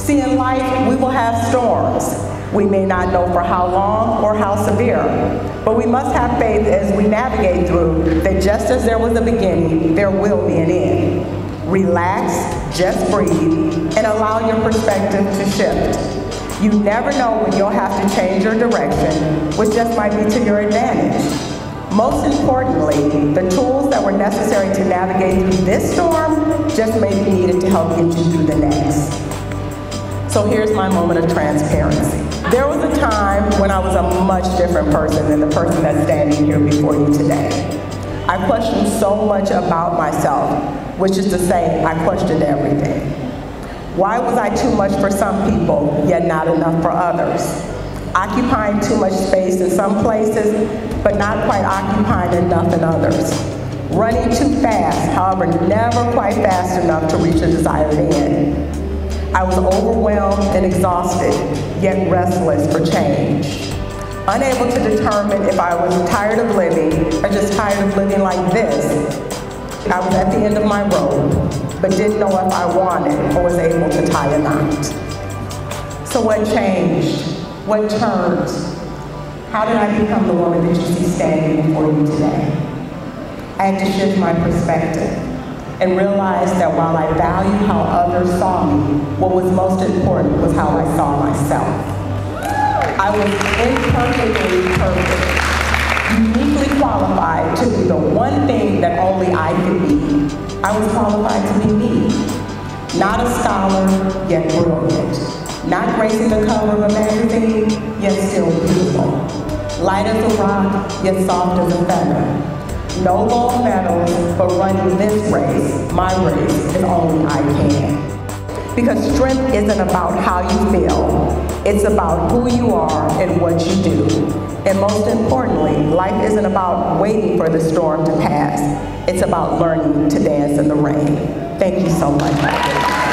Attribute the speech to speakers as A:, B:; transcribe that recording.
A: See, in life, we will have storms. We may not know for how long or how severe, but we must have faith as we navigate through that just as there was a beginning, there will be an end. Relax, just breathe, and allow your perspective to shift. You never know when you'll have to change your direction, which just might be to your advantage. Most importantly, the tools that were necessary to navigate through this storm just may be needed to help get you through the next. So here's my moment of transparency. There was a time when I was a much different person than the person that's standing here before you today. I questioned so much about myself, which is to say, I questioned everything. Why was I too much for some people, yet not enough for others? Occupying too much space in some places, but not quite occupying enough in others. Running too fast, however, never quite fast enough to reach a desired end. I was overwhelmed and exhausted, yet restless for change. Unable to determine if I was tired of living or just tired of living like this. I was at the end of my rope, but didn't know if I wanted or was able to tie a knot. So what changed? What turned? How did I become the woman that you see standing before you today? I had to shift my perspective and realize that while I value how others saw me, what was most important was how I saw myself. I was imperfectly perfect, uniquely qualified to be the one thing that only I could be. I was qualified to be me. Not a scholar, yet brilliant. Not gracing the cover of a magazine, yet still beautiful. Light as a rock, yet soft as a feather. No gold medals, but running this race, my race, is only I can. Because strength isn't about how you feel. It's about who you are and what you do. And most importantly, life isn't about waiting for the storm to pass. It's about learning to dance in the rain. Thank you so much.